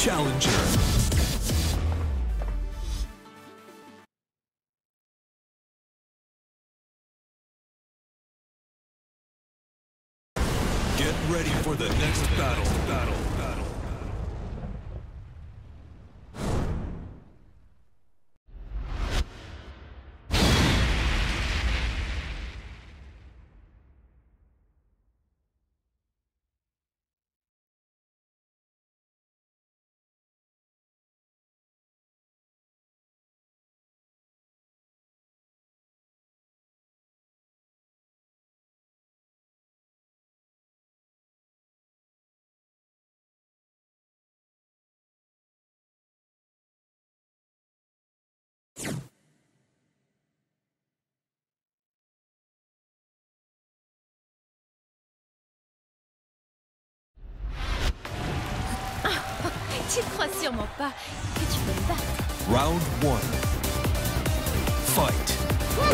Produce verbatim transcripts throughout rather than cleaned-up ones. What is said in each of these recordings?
challenger. Get ready for the next battle. Battle. Battle. Tu ne crois sûrement pas que tu peux me battre. Round one. Fight.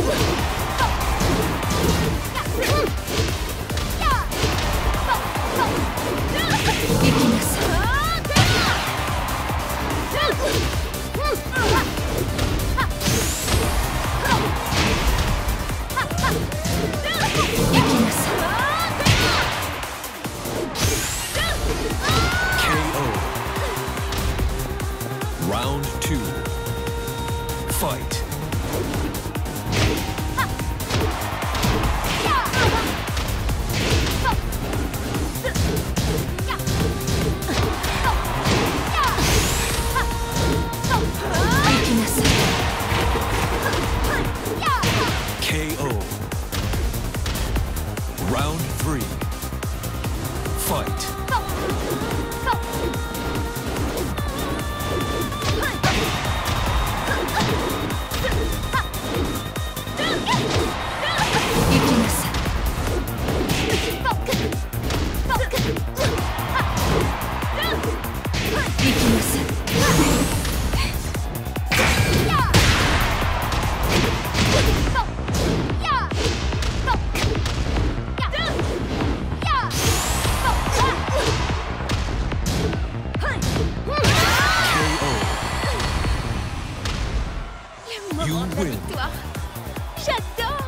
Round two. Fight. K O. Round three. Fight. You win. J'adore.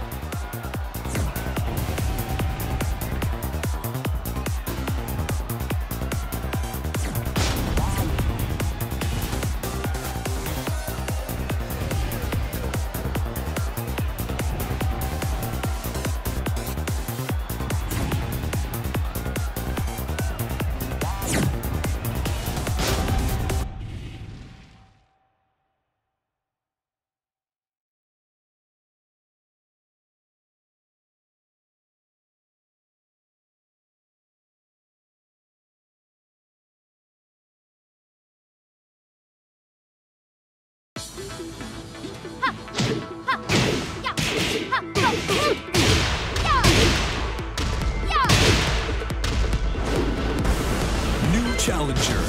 New challenger.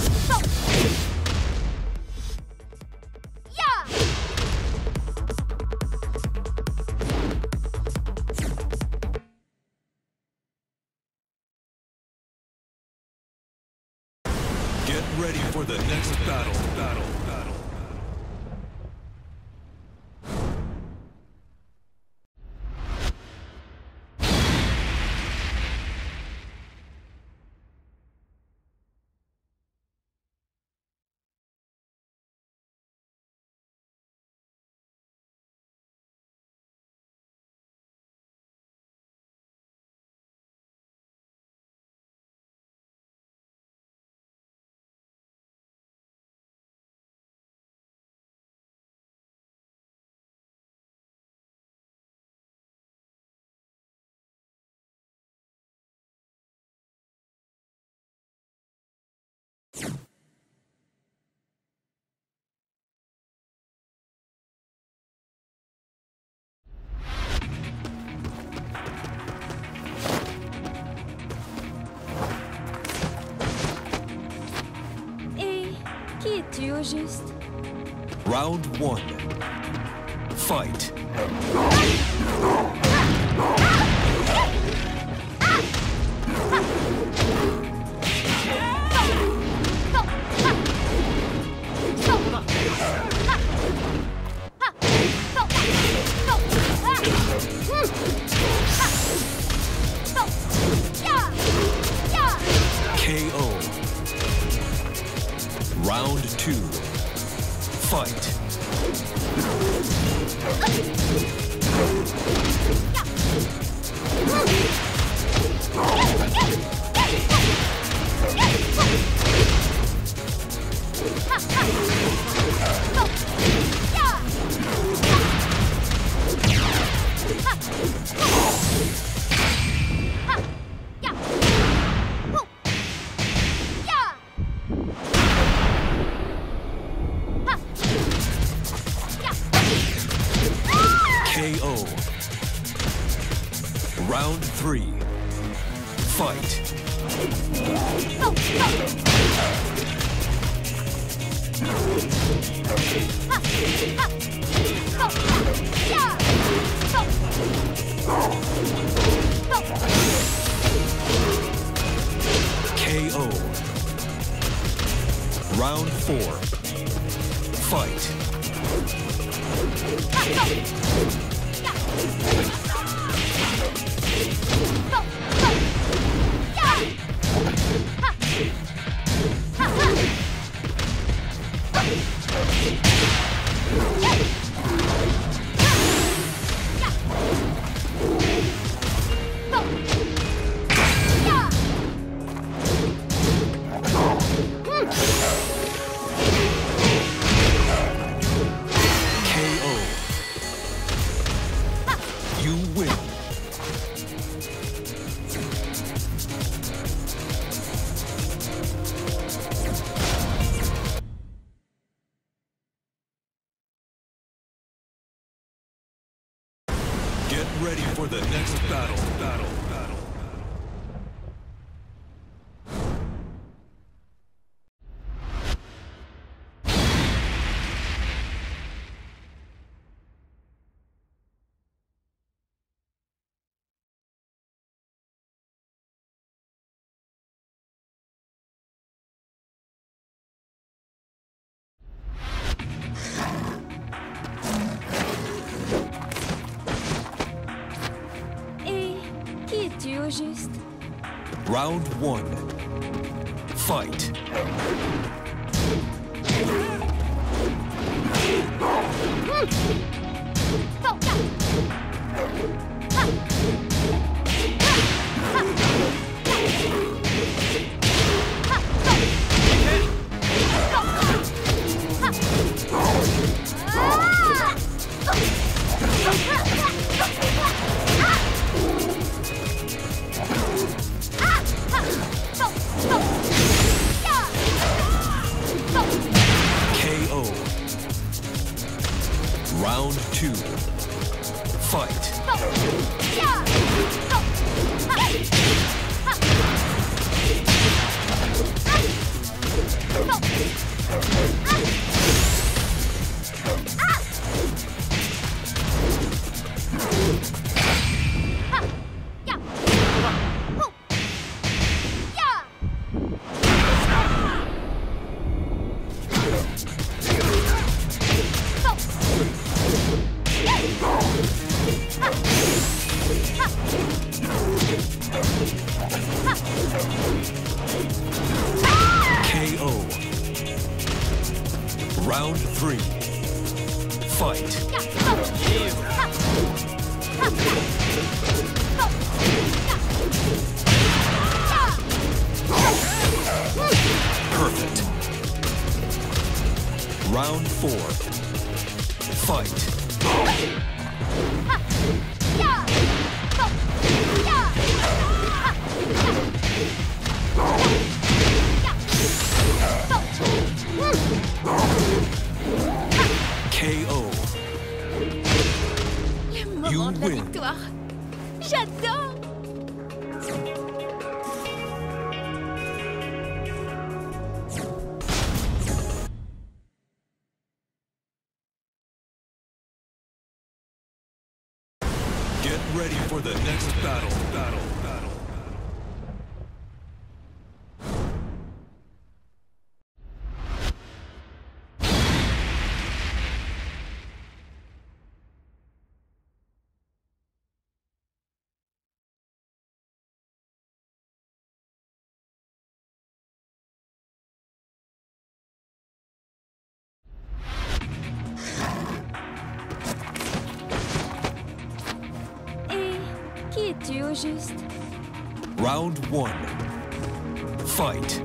Get ready for the next battle. Battle. Battle. Et qui es-tu au juste? Round one. Fight. two. Fight. K O. Round three. Fight. K O. Round four. Fight. You win. Get ready for the next battle. Battle. Battle. Tu au juste. Round one. Fight. K O. Round two. Fight. K O. Round three. Fight. Perfect. Round four. Fight. K O. Le moment You de la win. victoire. J'adore. Get ready for the next battle. Battle. Battle. Qui es-tu au juste? Round one. Fight.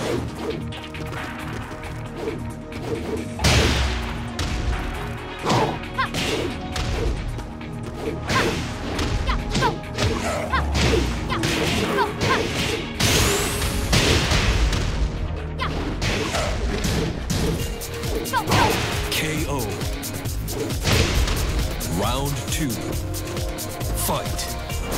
K O. Round two. Fight.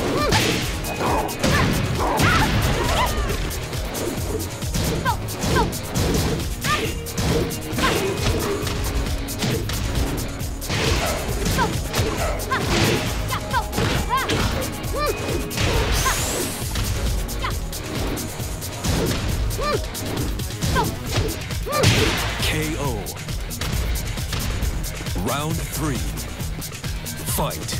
K O. Round three. Fight.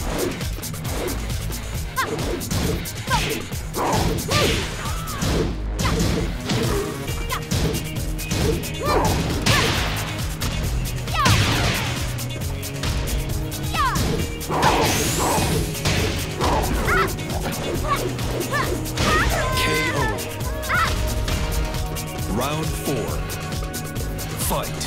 K O. Round four. Fight.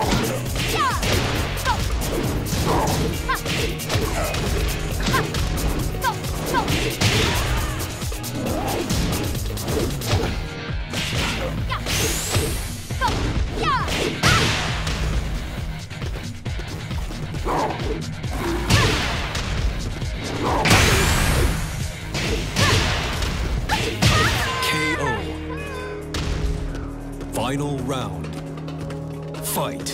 K O. Final round. Fight.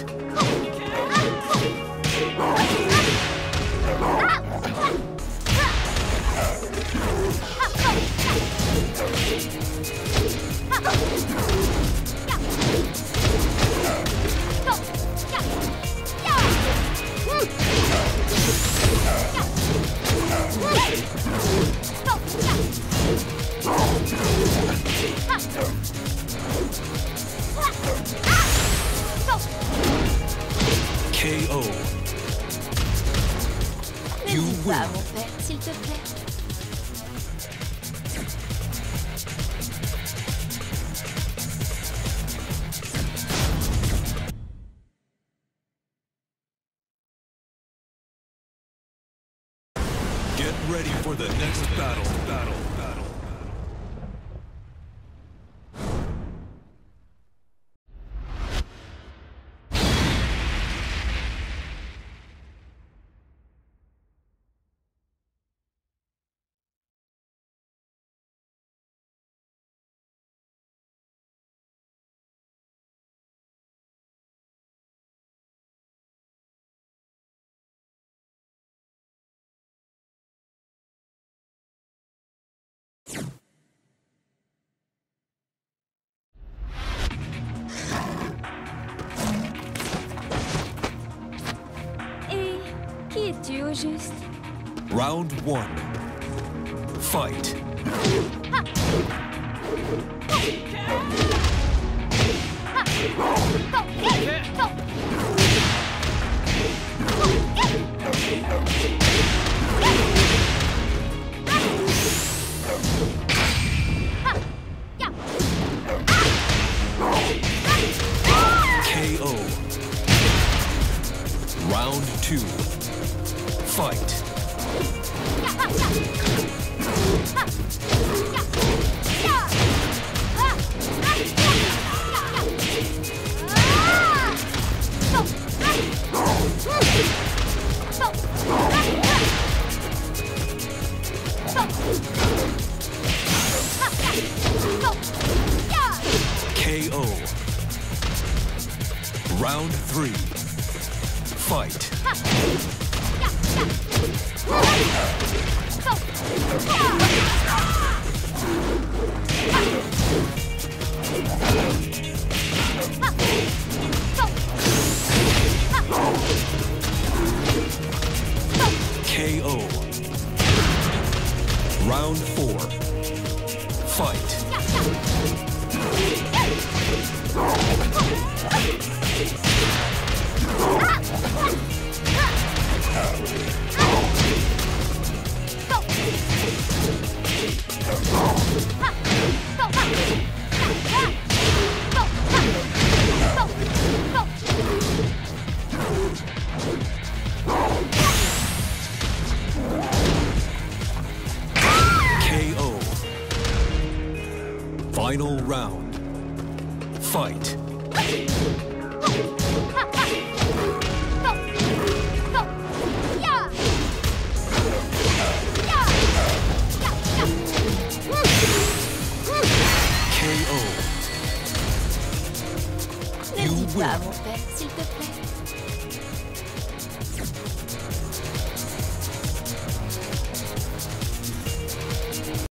K O. You Ne dis win. pas, mon père, s'il te plaît. Get ready for the next battle. Battle. Battle. Et qui es-tu au juste? Round one. Fight. K O. Round two. Fight. K O. Round three. Fight. K O. Round four. Fight. Fight. K O. Ne You dis pas, win. mon père, s'il te plaît.